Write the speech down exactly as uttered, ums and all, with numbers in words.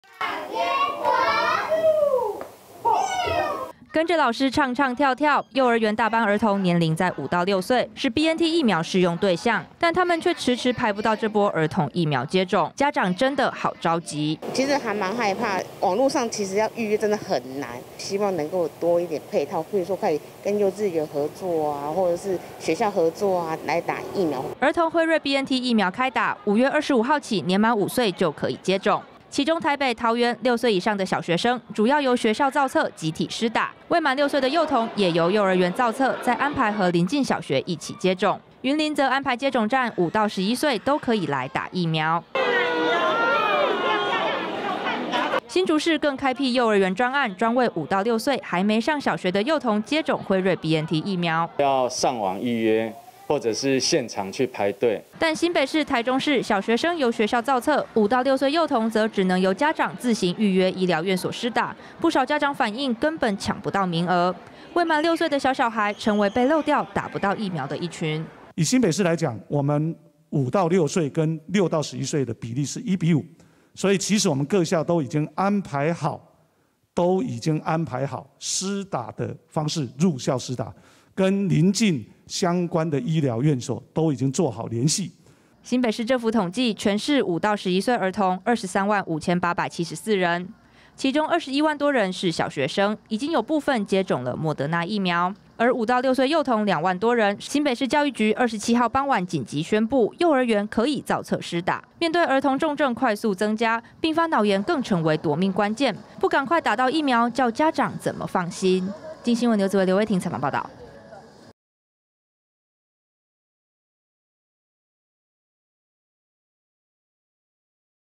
跟着老师唱唱跳跳，幼儿园大班儿童年龄在五到六岁，是 B N T 疫苗适用对象，但他们却迟迟排不到这波儿童疫苗接种，家长真的好着急。 其实还蛮害怕，网络上其实要预约真的很难，希望能够多一点配套，比如说可以跟幼稚园合作啊，或者是学校合作啊，来打疫苗。 儿童辉瑞 B N T 疫苗开打，五月二十五号起，年满五岁就可以接种。其中台北、桃园六岁以上的小学生，主要由学校造册集体施打；未满六岁的幼童也由幼儿园造册，再安排和邻近小学一起接种。云林则安排接种站，五到十一岁都可以来打疫苗。新竹市更开辟幼儿园专案，专为五到六岁还没上小学的幼童接种辉瑞 B N T 疫苗。 要上网预约，或者是现场去排队。 但新北市、台中市小学生由学校造册，五到六岁幼童则只能由家长自行预约医疗院所施打。不少家长反映根本抢不到名额，未满六岁的小小孩成为被漏掉、打不到疫苗的一群。 以新北市来讲，我们五到六岁跟六到十一岁的比例是一比五，所以其实我们各校都已经安排好，都已经安排好施打的方式入校施打，跟邻近相关的医疗院所都已经做好联系。 新北市政府统计，全市五到十一岁儿童二十三万五千八百七十四人，其中二十一万多人是小学生，已经有部分接种了莫德纳疫苗。而五到六岁幼童两万多人，新北市教育局二十七号傍晚紧急宣布，幼儿园可以造册施打。面对儿童重症快速增加，并发脑炎更成为夺命关键，不赶快打到疫苗，叫家长怎么放心？经新闻刘子维、刘威婷采访报道。